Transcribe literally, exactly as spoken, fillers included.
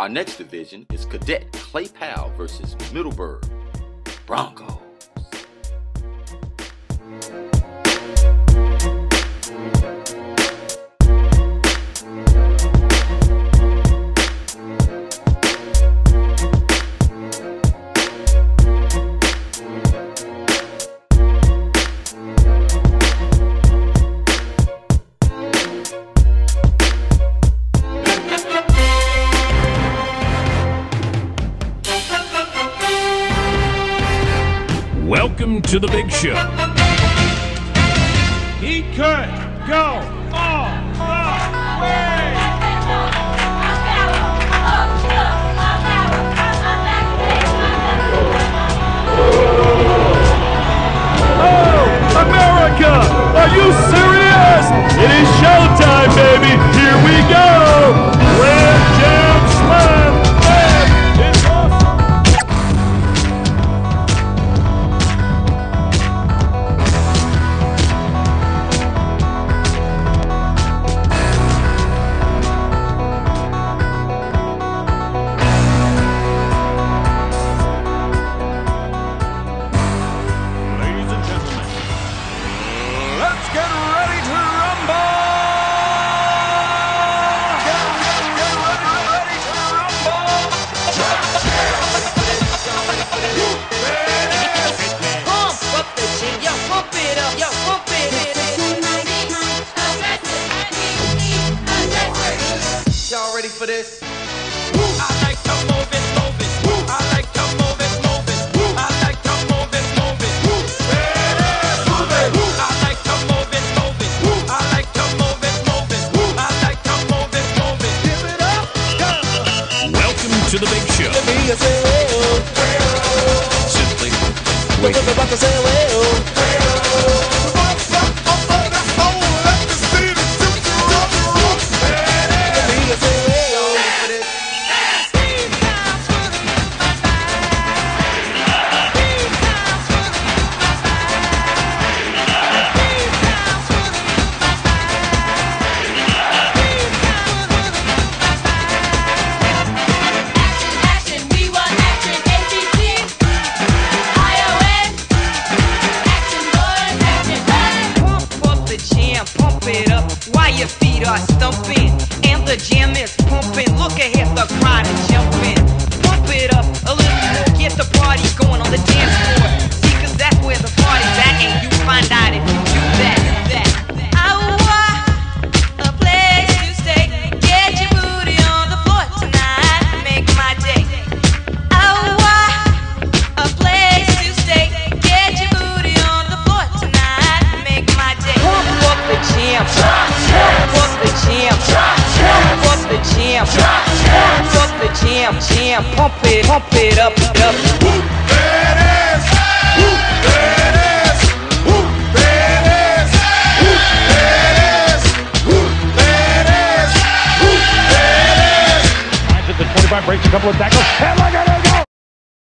Our next division is Cadet Clay Powell versus Middleburg Broncos. Welcome to the big show. He could go all the way. Oh, America! Are you serious? It is showtime, baby. Here we go. Grand Jam Slam. And it's awesome. For this, I like to move it, move it. I like to move it, move it. I like to move it, move it. Move it. I like to move it, move it. I like to move it, move it. I like to move it, move it. Give it up, go. Welcome to the big show. Simply wait. While your feet are stumping and the jam is pumping, look ahead, the crowd is jumping. Pump it up a little more, get the party going on the dance floor. See, cause that's where the party's at, and you find out if you do that. that. I want a place to stay, get your booty on the floor tonight, make my day. I want a place to stay, get your booty on the floor tonight, make my day. Pump up the jam. Pump up the jam, pump up the jam, pump up the jam, jam, pump it, pump it up, up. Whoop, there it is. Whoop, there it is. Whoop, there it is. Whoop, there it is. Whoop, there it is. Whoop, there it is. Finds it, the twenty-five breaks a couple of tackles.